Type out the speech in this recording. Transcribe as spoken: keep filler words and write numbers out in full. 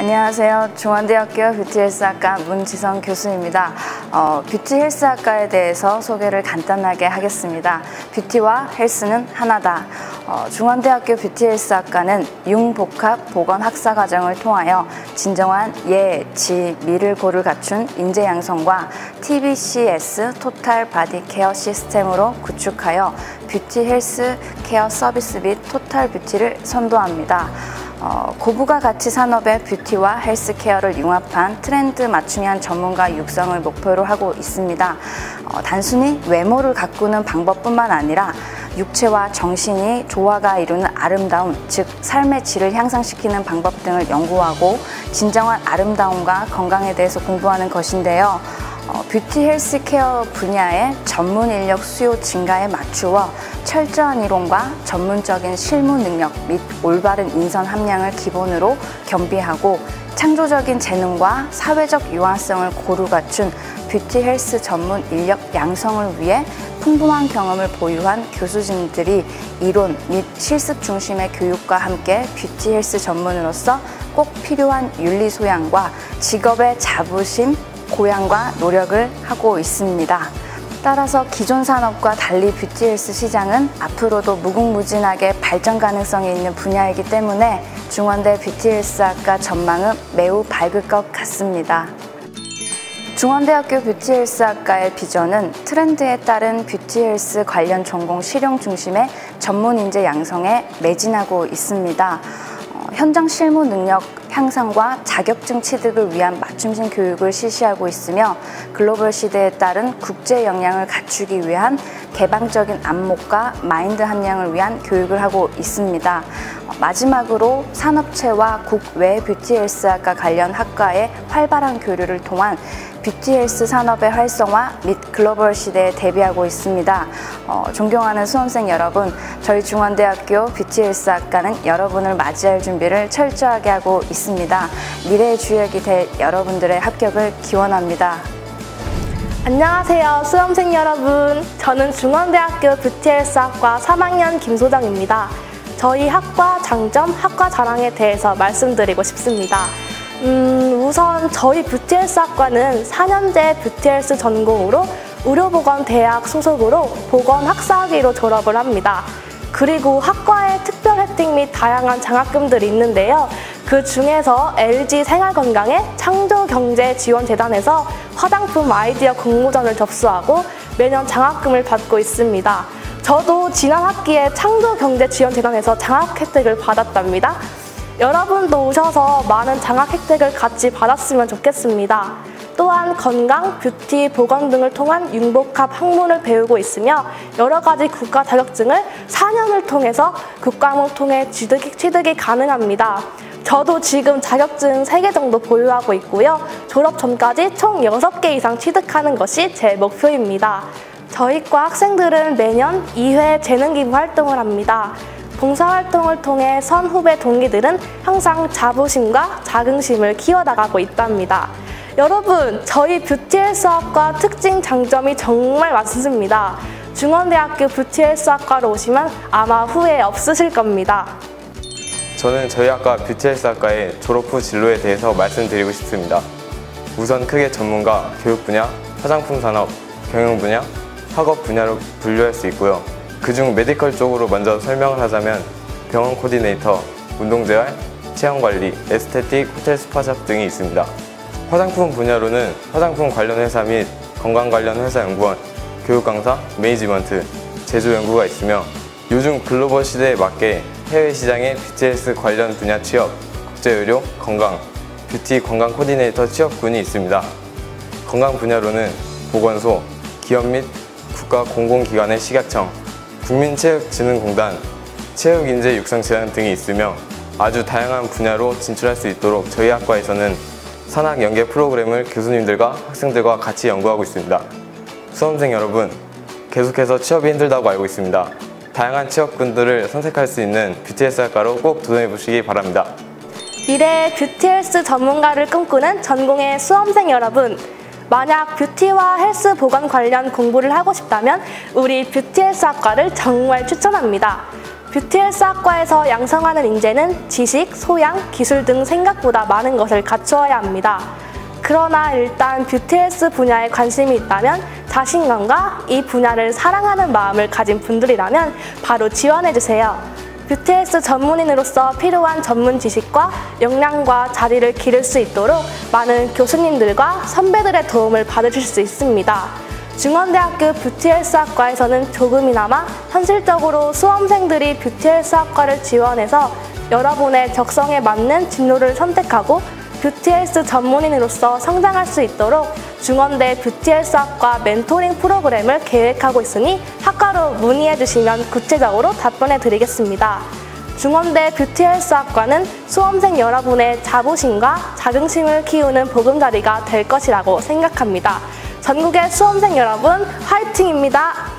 안녕하세요. 중원대학교 뷰티헬스학과 문지성 교수입니다. 어, 뷰티헬스학과에 대해서 소개를 간단하게 하겠습니다. 뷰티와 헬스는 하나다. 어, 중원대학교 뷰티헬스학과는 융복합 보건학사과정을 통하여 진정한 예, 지, 미를 고를 갖춘 인재 양성과 티비씨에스 토탈 바디 케어 시스템으로 구축하여 뷰티 헬스 케어 서비스 및 토탈 뷰티를 선도합니다. 어, 고부가 가치 산업의 뷰티와 헬스케어를 융합한 트렌드 맞춤형 전문가 육성을 목표로 하고 있습니다. 어, 단순히 외모를 가꾸는 방법뿐만 아니라 육체와 정신이 조화가 이루는 아름다움, 즉 삶의 질을 향상시키는 방법 등을 연구하고 진정한 아름다움과 건강에 대해서 공부하는 것인데요. 어, 뷰티 헬스케어 분야의 전문 인력 수요 증가에 맞추어 철저한 이론과 전문적인 실무 능력 및 올바른 인선 함량을 기본으로 겸비하고 창조적인 재능과 사회적 유한성을 고루 갖춘 뷰티 헬스 전문 인력 양성을 위해 풍부한 경험을 보유한 교수진들이 이론 및 실습 중심의 교육과 함께 뷰티 헬스 전문으로서 꼭 필요한 윤리 소양과 직업의 자부심, 고양과 노력을 하고 있습니다. 따라서 기존 산업과 달리 뷰티 헬스 시장은 앞으로도 무궁무진하게 발전 가능성이 있는 분야이기 때문에 중원대 뷰티 헬스학과 전망은 매우 밝을 것 같습니다. 중원대학교 뷰티 헬스학과의 비전은 트렌드에 따른 뷰티 헬스 관련 전공 실용 중심의 전문 인재 양성에 매진하고 있습니다. 어, 현장 실무 능력 향상과 자격증 취득을 위한 맞춤식 교육을 실시하고 있으며 글로벌 시대에 따른 국제 역량을 갖추기 위한 개방적인 안목과 마인드 함량을 위한 교육을 하고 있습니다. 마지막으로 산업체와 국외 뷰티 헬스학과 관련 학과의 활발한 교류를 통한 뷰티 헬스 산업의 활성화 및 글로벌 시대에 대비하고 있습니다. 어, 존경하는 수험생 여러분, 저희 중원대학교 뷰티 헬스학과는 여러분을 맞이할 준비를 철저하게 하고 있습니다. 미래의 주역이 될 여러분들의 합격을 기원합니다. 안녕하세요, 수험생 여러분. 저는 중원대학교 뷰티 헬스학과 삼 학년 김소정입니다. 저희 학과 장점, 학과 자랑에 대해서 말씀드리고 싶습니다. 음, 우선 저희 뷰티 헬스학과는 사 년제 뷰티 헬스 전공으로 의료보건대학 소속으로 보건학사학위로 졸업을 합니다. 그리고 학과에 특별 혜택 및 다양한 장학금들이 있는데요. 그 중에서 엘지 생활건강의 창조경제지원재단에서 화장품 아이디어 공모전을 접수하고 매년 장학금을 받고 있습니다. 저도 지난 학기에 창조경제지원재단에서 장학 혜택을 받았답니다. 여러분도 오셔서 많은 장학 혜택을 같이 받았으면 좋겠습니다. 또한 건강, 뷰티, 보건 등을 통한 융복합 학문을 배우고 있으며 여러 가지 국가 자격증을 사 년을 통해서 국가학문 통해 취득이, 취득이 가능합니다. 저도 지금 자격증 세 개 정도 보유하고 있고요. 졸업 전까지 총 여섯 개 이상 취득하는 것이 제 목표입니다. 저희과 학생들은 매년 이 회 재능기부 활동을 합니다. 봉사활동을 통해 선후배 동기들은 항상 자부심과 자긍심을 키워나가고 있답니다. 여러분, 저희 뷰티 헬스학과 특징 장점이 정말 많습니다. 중원대학교 뷰티 헬스학과로 오시면 아마 후회 없으실 겁니다. 저는 저희 학과 뷰티 헬스학과의 졸업 후 진로에 대해서 말씀드리고 싶습니다. 우선 크게 전문가, 교육 분야, 화장품 산업, 경영 분야, 학업 분야로 분류할 수 있고요. 그중 메디컬 쪽으로 먼저 설명을 하자면 병원 코디네이터, 운동재활, 체형관리, 에스테틱, 호텔 스파샵 등이 있습니다. 화장품 분야로는 화장품 관련 회사 및 건강 관련 회사 연구원, 교육 강사, 매니지먼트, 제조 연구가 있으며 요즘 글로벌 시대에 맞게 해외 시장의 뷰티 헬스 관련 분야 취업, 국제의료, 건강, 뷰티 건강 코디네이터 취업군이 있습니다. 건강 분야로는 보건소, 기업 및 국가 공공기관의 식약청, 국민체육진흥공단, 체육인재 육성재단 등이 있으며 아주 다양한 분야로 진출할 수 있도록 저희 학과에서는 산학 연계 프로그램을 교수님들과 학생들과 같이 연구하고 있습니다. 수험생 여러분, 계속해서 취업이 힘들다고 알고 있습니다. 다양한 취업군들을 선택할 수 있는 뷰티 헬스학과로 꼭 도전해보시기 바랍니다. 미래의 뷰티 헬스 전문가를 꿈꾸는 전공의 수험생 여러분, 만약 뷰티와 헬스 보건 관련 공부를 하고 싶다면 우리 뷰티 헬스학과를 정말 추천합니다. 뷰티 헬스학과에서 양성하는 인재는 지식, 소양, 기술 등 생각보다 많은 것을 갖추어야 합니다. 그러나 일단 뷰티 헬스 분야에 관심이 있다면 자신감과 이 분야를 사랑하는 마음을 가진 분들이라면 바로 지원해주세요. 뷰티 헬스 전문인으로서 필요한 전문 지식과 역량과 자리를 기를 수 있도록 많은 교수님들과 선배들의 도움을 받으실 수 있습니다. 중원대학교 뷰티 헬스학과에서는 조금이나마 현실적으로 수험생들이 뷰티 헬스학과를 지원해서 여러분의 적성에 맞는 진로를 선택하고 뷰티 헬스 전문인으로서 성장할 수 있도록 중원대 뷰티 헬스학과 멘토링 프로그램을 계획하고 있으니 학과로 문의해 주시면 구체적으로 답변해 드리겠습니다. 중원대 뷰티 헬스학과는 수험생 여러분의 자부심과 자긍심을 키우는 보금자리가 될 것이라고 생각합니다. 전국의 수험생 여러분, 화이팅입니다.